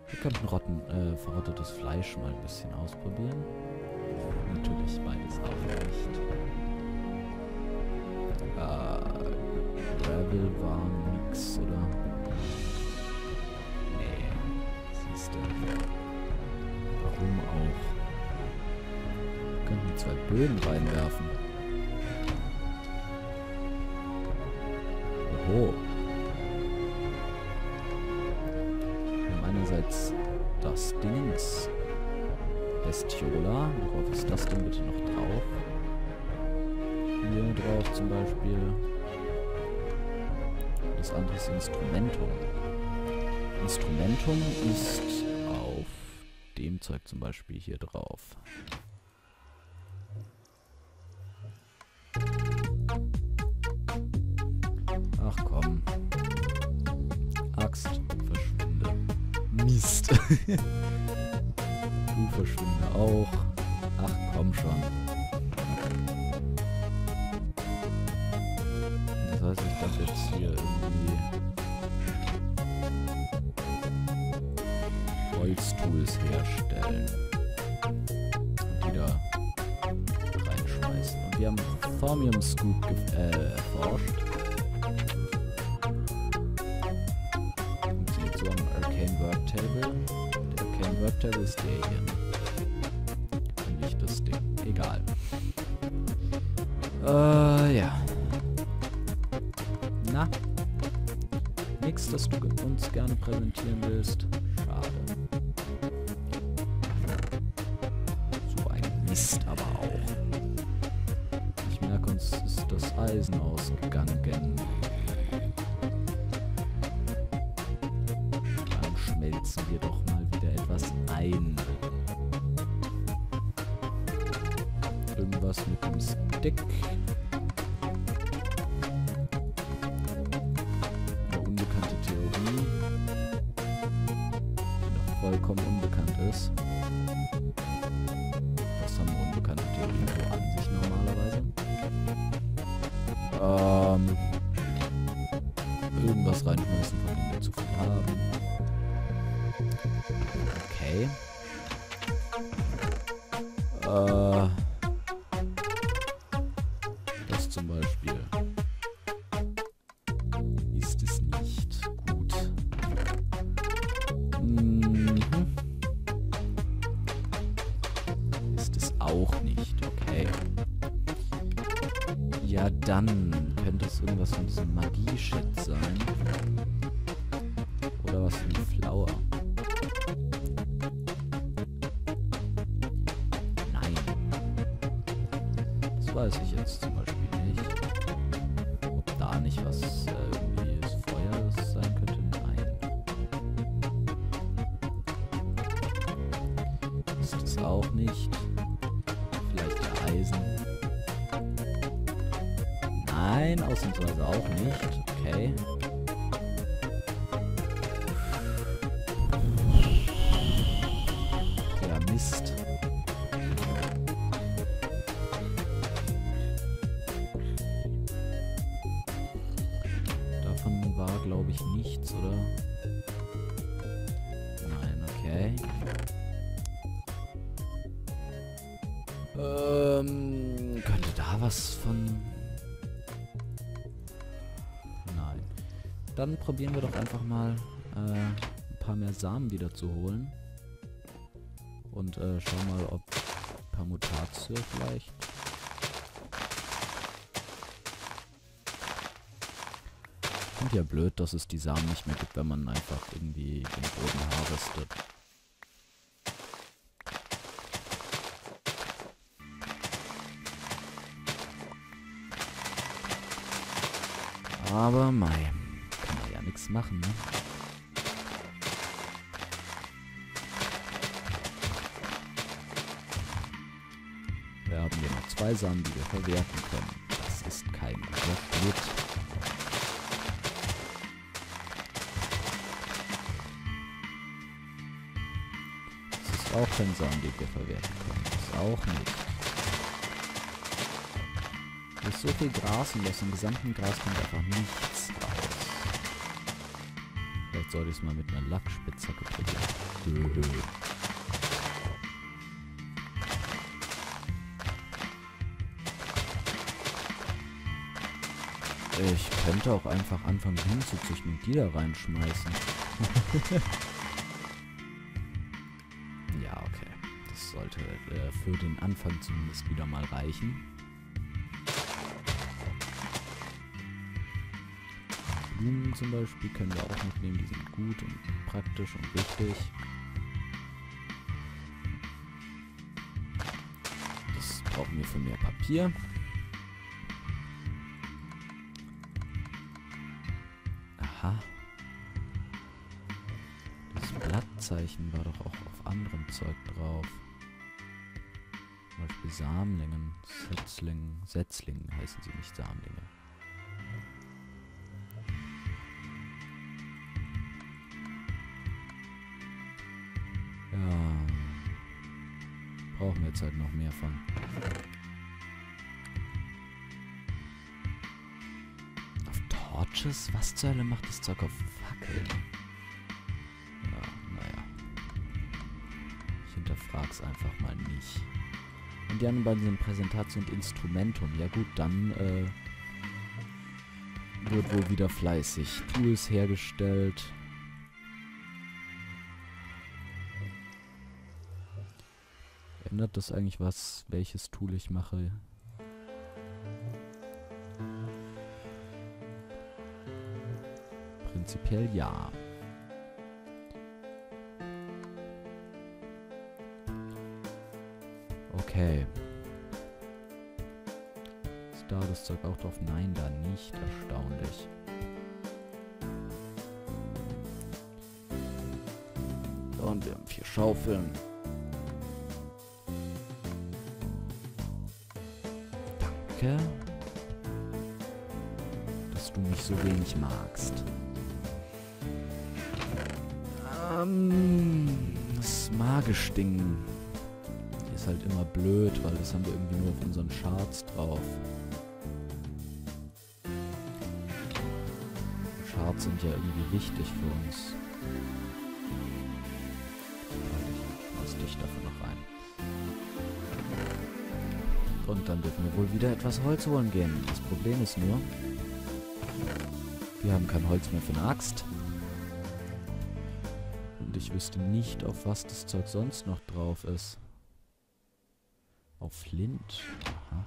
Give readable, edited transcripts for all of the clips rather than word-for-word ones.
Wir könnten verrottetes Fleisch mal ein bisschen ausprobieren. Natürlich beides auch nicht. Gravel war nix, oder? Nee, siehst du. Warum auch? Wir könnten 2 Bögen reinwerfen. Oho. Wir haben einerseits das Dingens. Bestiola. Worauf ist das denn bitte noch drauf? Hier drauf zum Beispiel. Das andere ist Instrumentum. Instrumentum ist auf dem Zeug zum Beispiel hier drauf. Ach komm. Axt, verschwinde. Mist. Du verschwinde auch. Ach komm schon. Das heißt, ich darf jetzt hier irgendwie Holztools herstellen. Und die da reinschmeißen. Und wir haben Thaumium Scoop erforscht. Funktioniert so am Arcane Worktable. Der Arcane Worktable ist der hier. Und nicht das Ding. Egal. Ja. Na? Nix, das du uns gerne präsentieren willst. Schade. So ein Mist aber auch. Ich merke, uns ist das Eisen ausgegangen. Dann schmelzen wir doch mal wieder etwas ein. Irgendwas mit dem Stick. Vollkommen unbekannt ist. Das haben unbekannte Theorien so an sich normalerweise. Irgendwas reinschmeißen, von dem wir zu viel haben. Okay. Das zum Beispiel. Ist es nicht gut. Ist es auch nicht, okay. Ja, dann könnte es irgendwas von diesem Magie-Shit sein. Oder was für ein Flower. Nein. Das weiß ich jetzt zum Beispiel nicht. Ob da nicht was irgendwie das Feuer sein könnte. Auch nicht. Vielleicht Eisen. Nein, ausnahmsweise auch nicht. Okay. Ja, Mist. Davon war, glaube ich, nichts, oder? Nein, okay. Könnte da was von... Nein. Dann probieren wir doch einfach mal ein paar mehr Samen wieder zu holen. Und schauen mal, ob Permutatio vielleicht... Finde ja blöd, dass es die Samen nicht mehr gibt, wenn man einfach irgendwie den Boden harvestet. Aber mei, kann man ja nichts machen, ne? Wir haben hier noch 2 Samen, die wir verwerten können. Das ist kein guter Schnitt. Das ist auch kein Samen, den wir verwerten können. Das ist auch nicht. Hier ist so viel Gras und aus dem gesamten Gras kommt einfach nichts raus. Vielleicht sollte ich es mal mit einer Lackspitzhacke probieren. Ich könnte auch einfach anfangen hinzuzüchten und die da reinschmeißen. Ja, okay. Das sollte für den Anfang zumindest wieder mal reichen. Blumen zum Beispiel können wir auch mitnehmen. Die sind gut und praktisch und wichtig. Das brauchen wir für mehr Papier. Aha. Das Blattzeichen war doch auch auf anderem Zeug drauf. Zum Beispiel Samlingen, Setzlingen heißen sie, nicht Samlinge. Ja. Brauchen wir jetzt halt noch mehr von. Torches? Was zur Hölle macht das Zeug auf Fackeln? Ja, naja. Ich hinterfrag's einfach mal nicht. Und die anderen beiden sind Präsentation und Instrumentum. Ja gut, dann wird wohl wieder fleißig Tools hergestellt. Ändert das eigentlich was, welches Tool ich mache? Prinzipiell ja. Okay. Ist da das Zeug auch drauf? Nein, da nicht. Erstaunlich. So, und wir haben 4 Schaufeln. Danke, dass du mich so wenig magst. Das Magisch-Ding ist halt immer blöd, weil das haben wir irgendwie nur auf unseren Charts drauf. Charts sind ja irgendwie wichtig für uns. Was dich dafür noch rein. Und dann dürfen wir wohl wieder etwas Holz holen gehen. Das Problem ist nur, wir haben kein Holz mehr für eine Axt. Und ich wüsste nicht, auf was das Zeug sonst noch drauf ist. Auf Flint. Aha.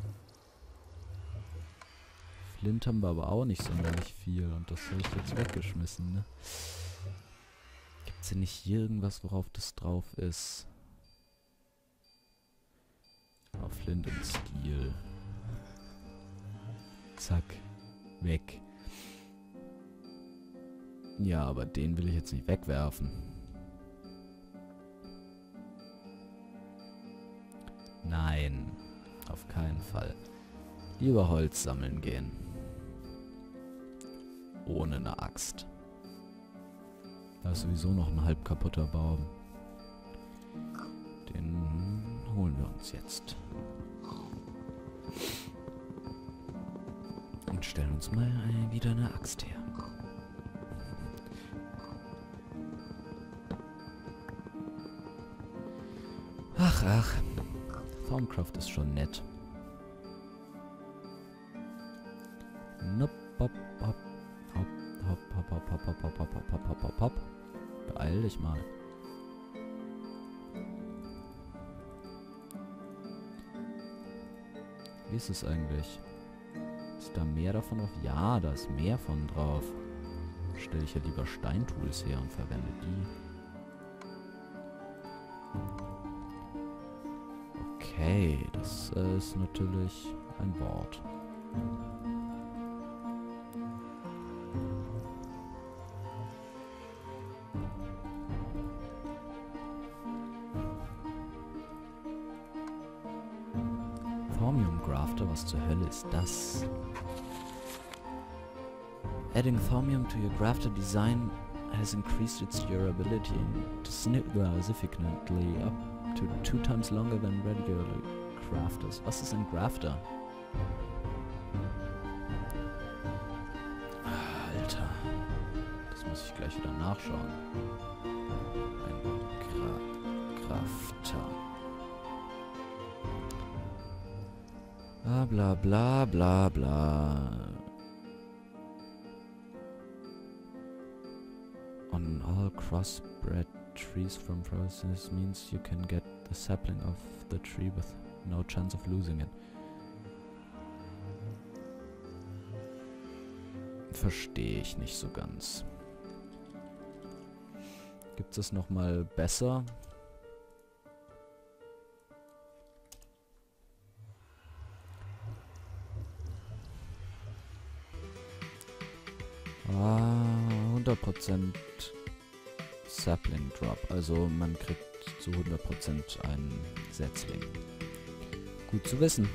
Flint haben wir aber auch nicht sonderlich viel. Und das habe ich jetzt weggeschmissen, ne? Gibt's denn nicht irgendwas, worauf das drauf ist? Auf Flint und Steel. Zack. Weg. Ja, aber den will ich jetzt nicht wegwerfen. Nein, auf keinen Fall. Lieber Holz sammeln gehen. Ohne eine Axt. Da ist sowieso noch ein halb kaputter Baum. Den holen wir uns jetzt. Und stellen uns mal wieder eine Axt her. Ach. Thaumcraft ist schon nett. Nope, hop, hop, hop, hop, hop, hop, hop, hop, hop, hop, hop, hop, hop, hop. Beeil dich mal. Wie ist es eigentlich? Ist da mehr davon drauf? Ja, da ist mehr von drauf. Stelle ich ja lieber Steintools her und verwende die. Okay, das ist natürlich ein Wort. Thaumium Grafter, was zur Hölle ist das? Adding Thaumium to your grafter design has increased its durability significantly up to 2 times longer than regular crafters. Was ist ein Grafter? Alter. Das muss ich gleich wieder nachschauen. Ein Crafter. Bla bla bla bla bla. On all crossbred trees from forests means you can get the sapling of the tree with no chance of losing it. Verstehe ich nicht so ganz. Gibt es noch mal besser? Ah, 100% Sapling Drop. Also man kriegt zu 100% einen Setzling. Gut zu wissen.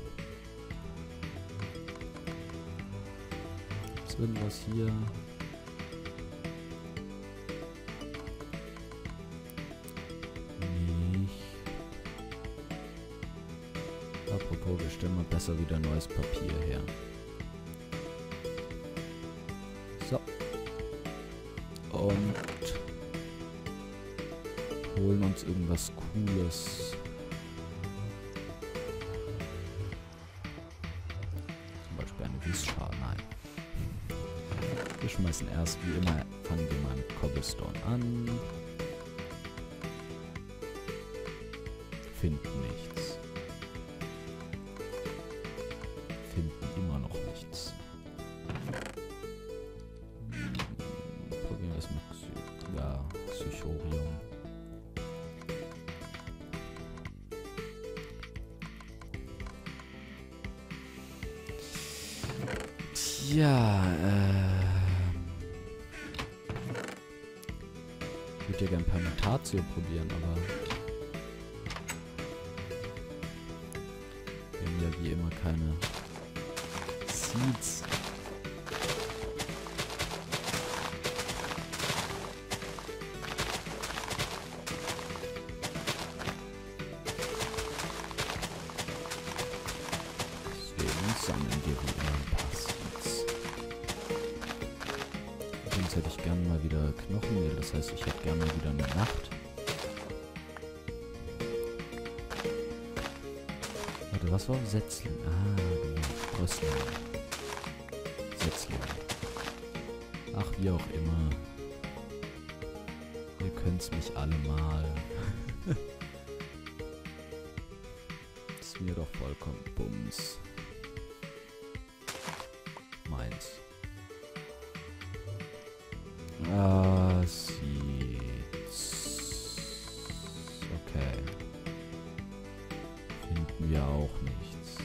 Ist irgendwas hier? Nicht. Apropos, wir stellen mal besser wieder neues Papier her. So. Und holen uns irgendwas Cooles. Zum Beispiel eine Wissschar. Nein. Wir schmeißen erst, wie immer, fangen wir mal mit Cobblestone an. Finden nichts. Finden immer noch nichts. Probieren wir es mit Psychorium. Ja, ich würde ja gerne Permutatio probieren, aber wir haben ja wie immer keine Seeds. Deswegen sammeln wir wie immer ein paar Seeds. Sonst hätte ich gerne mal wieder Knochenmehl, das heißt, ich hätte gerne mal wieder eine Nacht. Warte, was war Setzling? Ah, genau, Röstling. Setzling. Ach, wie auch immer. Ihr könnt's mich alle mal. Ist mir doch vollkommen Bums. Meins. Ah, Seeds. Okay. Finden wir auch nichts.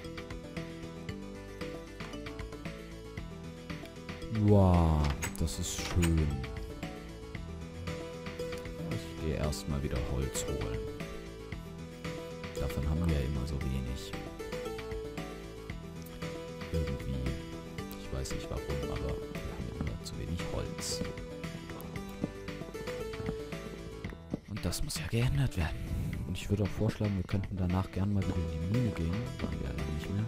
Wow, das ist schön. Ich gehe erstmal wieder Holz holen. Davon haben wir ja immer so wenig. Irgendwie. Ich weiß nicht warum, aber wir haben immer zu wenig Holz. Und das muss ja geändert werden. Und ich würde auch vorschlagen, wir könnten danach gern mal wieder in die Mine gehen. Waren wir ja lange nicht mehr.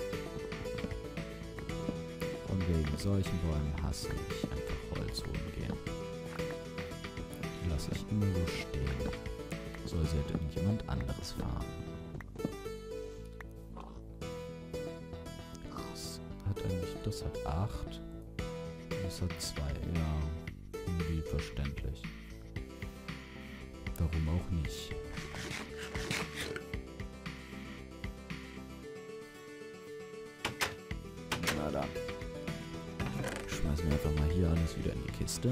Und wegen solchen Bäumen hasse ich einfach Holz holen gehen. Die lasse ich immer so stehen. Soll sie halt irgendjemand anderes fahren. Das hat 8. Das hat 2. Ja, irgendwie verständlich. Warum auch nicht? Na dann. Schmeißen wir einfach mal hier alles wieder in die Kiste.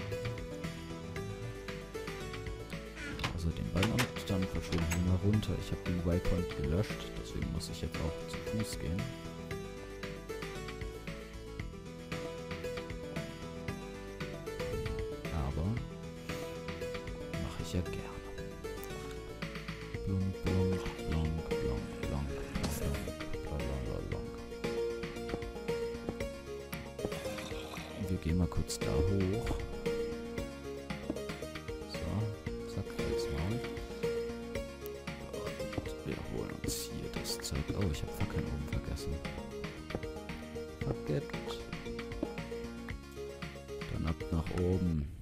Also den Ball und dann verschwinden wir mal runter. Ich habe den Waypoint gelöscht, deswegen muss ich jetzt auch zu Fuß gehen. Ja, gerne. Blunk, blunk, blunk, blunk, blunk, blunk. Wir gehen mal kurz da hoch. So, zack, Holzmaul. Und wir holen uns hier das Zeug. Oh, ich habe Fackeln oben vergessen. Fuck it. Dann ab oben.